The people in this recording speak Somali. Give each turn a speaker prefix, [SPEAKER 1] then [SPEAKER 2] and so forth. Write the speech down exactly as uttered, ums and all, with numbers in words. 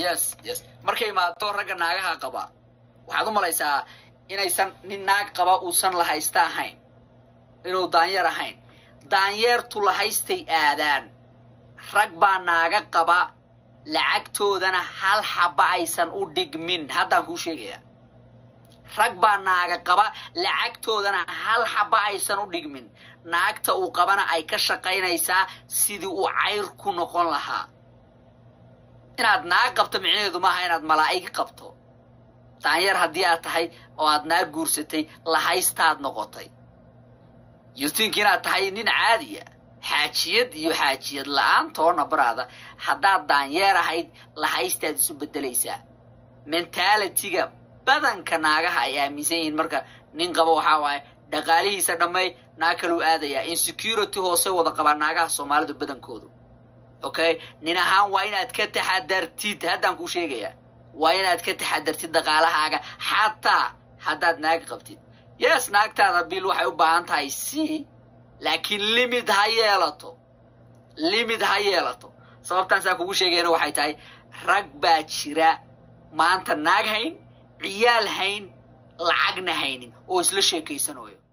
[SPEAKER 1] yes yes markay imaato ragga naagaha qaba waxaad u malaysaa inaysan nin naag qaba uusan la haysta ahayn inuu daanyeer ahayn daanyeertu la haystay aadaan rag baa naaga qaba lacagtoodana hal xaba aysan u dhigmin haddaan kuu sheegayaa rag baa naaga qaba lacagtoodana hal xaba aysan u dhigmin naagta uu qabana ay ka shaqaynaysaa sidii uu cayr ku noqon lahaa inaad naag qabto micnaheedu maaha inaad malaa'ig qabto daanyeer haddii aad tahay oo aad naag guursatay la haystaad noqotay you think inaad tahay nin caadiya xaajiyad iyo xaajiyad la'aan toona baraada haddaad daanyeer ahayd la haystaad isu beddelaysaa mentalityga badanka naagaha ay aaminsan yihiin marka nin qabo waxaa waaye dhaqaalihiisa dhammay naag kaluu aadayaa insecurity hoose wada qabaa naagaha soomaalidu badankoodu okay nin ahaan waa inaad ka taxadartid haddaan kuu sheegayaa waa inaad ka taxadartid dhaqaalahaaga xataa haddaad naag qabtid yes naagtaada bil waxay u baahan tahay si laakiin limit ha yeelato limit ha yeelato sababtaan saa kugu sheegayna waxay tahay rag baa jira maanta naag hayn ciyaal hayn lacagna haynin oo isla sheekaysanayo